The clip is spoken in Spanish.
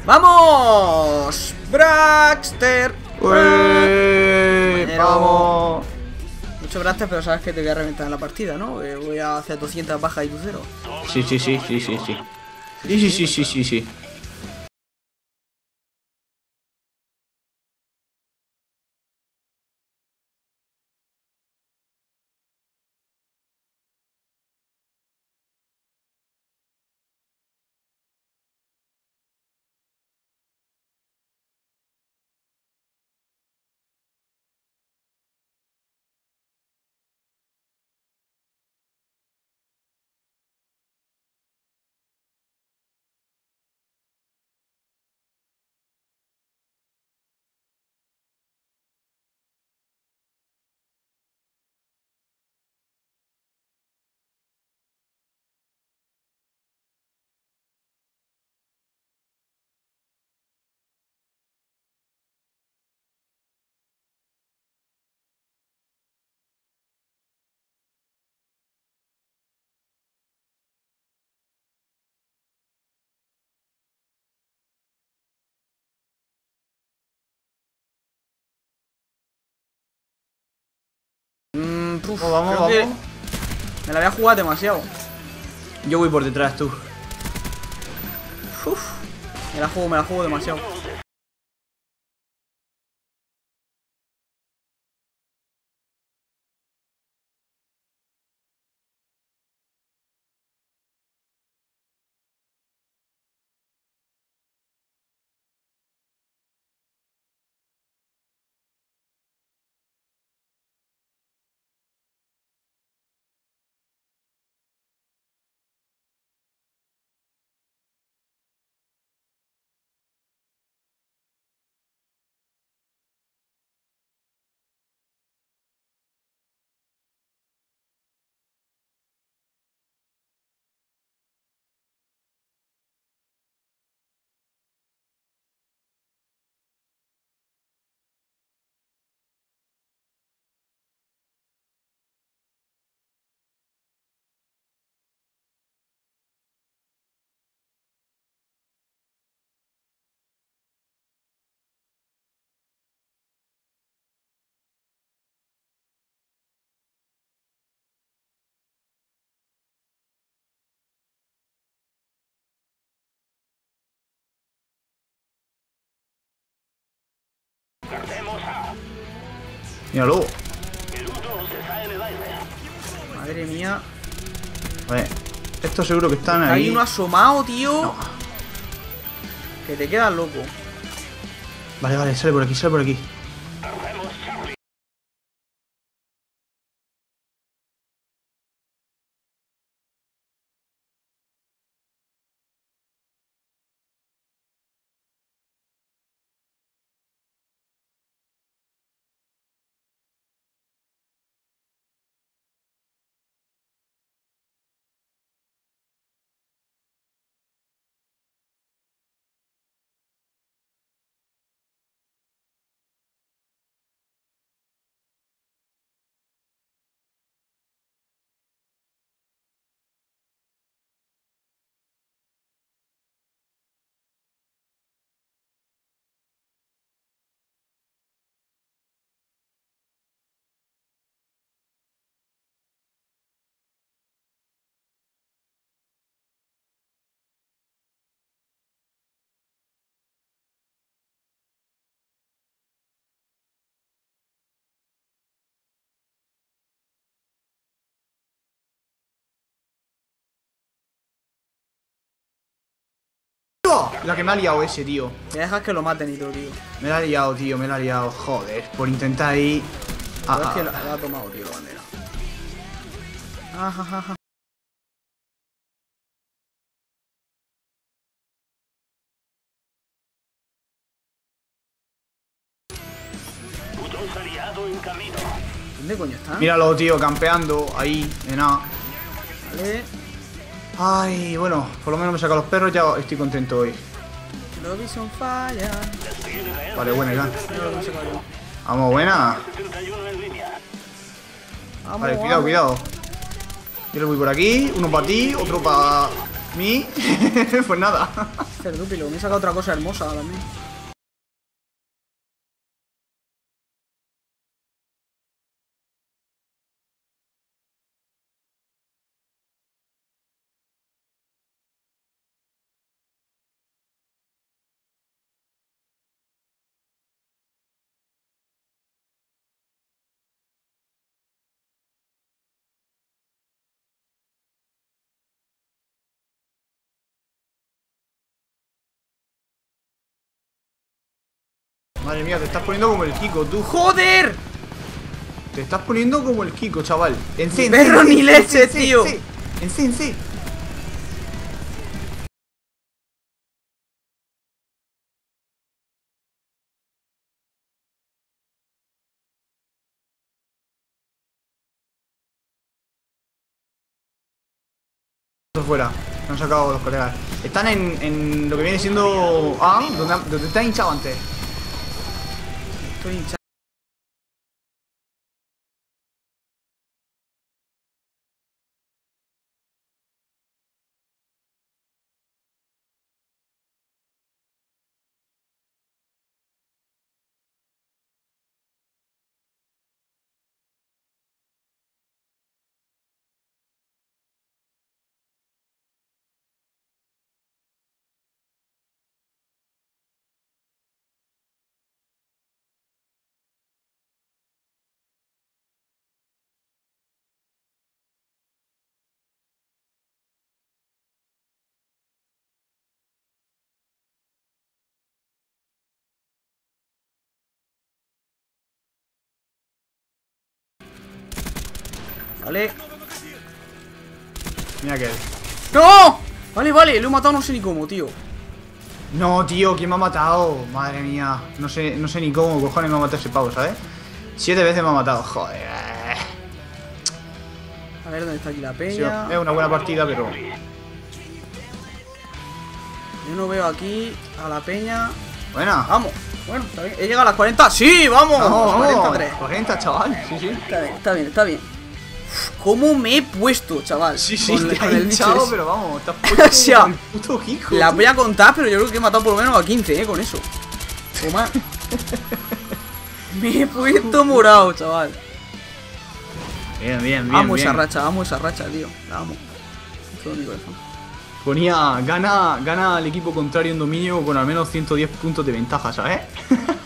¡Vamos! ¡Braxter! ¡Vamos! Mucho Braxter, pero sabes que te voy a reventar en la partida, ¿no? Voy a hacer 200 bajas y tú cero. Sí. Sí. Vamos. Me la voy a jugar demasiado. Yo voy por detrás, tú. Uf, me la juego demasiado. Míralo. Madre mía. A ver, estos seguro que están ahí. Hay uno asomado, tío. No. Que te quedas loco. Vale, sale por aquí. La que me ha liado ese, tío. Me dejas que lo maten y todo, tío. Me la ha liado, tío, Joder, por intentar ir. Pero es que lo ha tomado, tío, la bandera. ¿Dónde coño están? Míralo, tío, campeando ahí, de nada. Vale. Ay, bueno, por lo menos me saca los perros, ya estoy contento hoy. Robinson falla. Vale, buena, Iván. Mira lo que me he sacado yo. Vamos, buena. Vamos, Vale, vamos. cuidado. Yo le voy por aquí, uno para ti, otro para ¿Mi? Pues nada. Cerdúpilo, me he sacado otra cosa hermosa también. Madre mía, te estás poniendo como el Kiko, tú. ¡Joder! Te estás poniendo como el Kiko, chaval. En C, Perro ni leche, tío. En C. Fuera, me han sacado los colegas. Están en lo que viene siendo A, donde está hinchado antes. Estoy hinchado. Vale. Mira que. ¡No! Vale, lo he matado no sé ni cómo, tío. No, tío, ¿quién me ha matado? Madre mía, no sé ni cómo cojones me ha matado ese pavo, ¿sabes? 7 veces me ha matado, joder. A ver, ¿dónde está aquí la Sí, peña? es una buena partida, pero... Yo no veo aquí a la peña. Buena. Vamos. Bueno, está bien. He llegado a las 40. ¡Sí! ¡Vamos! Vamos, 43. 40, chaval. Sí. Está bien. ¿Cómo me he puesto, chaval? Sí, Con te has el bicho hinchado, ese. pero vamos, te has puesto O sea, como el puto Kiko. La tú. voy a contar, pero yo creo que he matado por lo menos a 15, con eso. O más. Me he puesto morado, chaval. Bien. Amo esa racha, tío. La amo. Todo mi corazón. Ponía, gana al equipo contrario en dominio con al menos 110 puntos de ventaja, ¿sabes?